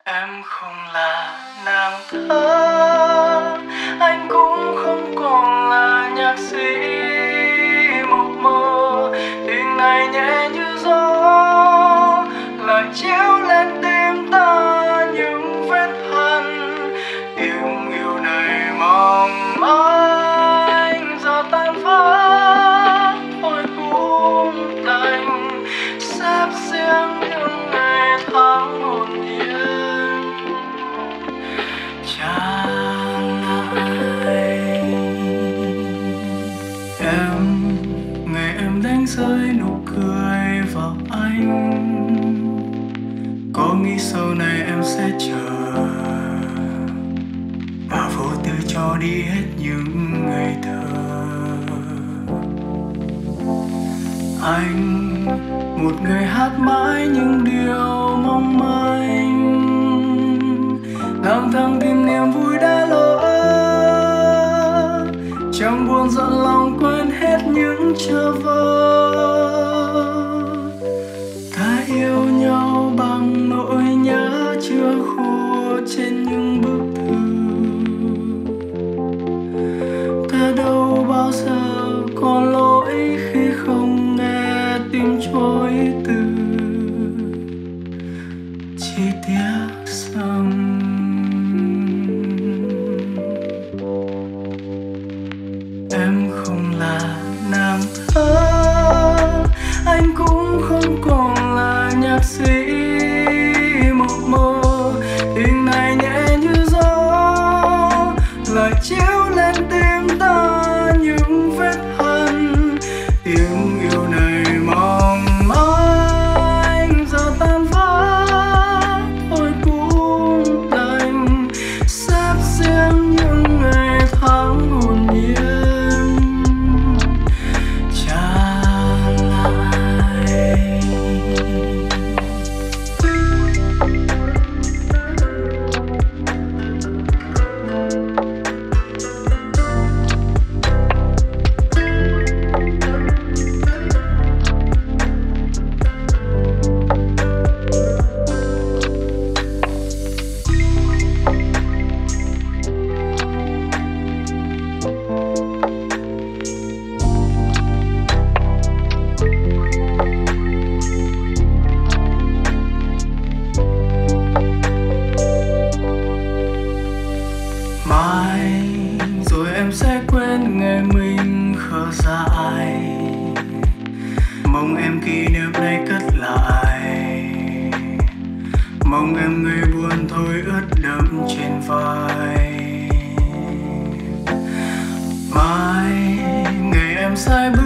Em không là nàng thơ, anh cũng không còn là nhạc sĩ mộng mơ. Tình này nhẹ như gió, lại chiếu lên tim ta những vết hằn. Tiếng yêu này mong manh giờ tan vỡ, thôi cũng đành xếp riêng những ngày tháng hồn nhiên trả lại. Ngày em đánh rơi nụ cười vào anh, có nghĩ sau này em sẽ chờ và vô tư cho đi hết những ngày thơ. Anh một người hát mãi những điều mong manh, lang thang tìm niềm vui đã lỡ, chẳng buồn giận lòng quên hết những chờ vơ. Ta yêu nhau bằng nỗi nhớ chưa khô trên những bức thư, ta đâu bao giờ còn lỗi khi không nghe tim trôi từ. Chỉ tiếc rằng em không là nàng thơ, anh cũng không còn là nhạc sĩ mộng mơ. Tình này nhẹ như gió, lại chiếu lên tim ta những vết hằn. Tiếng yêu này mong manh giờ tan vỡ, thôi cũng đành xếp riêng những ngày tháng hồn nhiên trả lại. Mai rồi em sẽ quên ngày mình khờ dại, mong em kỷ niệm này cất lại, mong em người buồn thôi ướt đẫm trên vai. Mai ngày em sai bước